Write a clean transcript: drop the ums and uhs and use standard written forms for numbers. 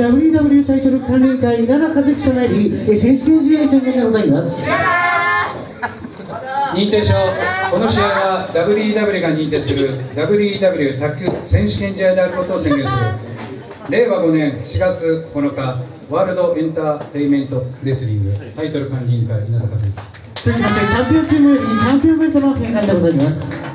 WW タイトル管理委員会稲田和樹様より選手権試合宣言でございます。 認定証、この試合は WEW が認定する WEW 卓球選手権試合であることを宣言する。令和5年4月9日ワールドエンターテインメントレスリングタイトル管理委員会稲田和樹。 続きましてチャンピオンチームよりチャンピオンベルトの返還でございます。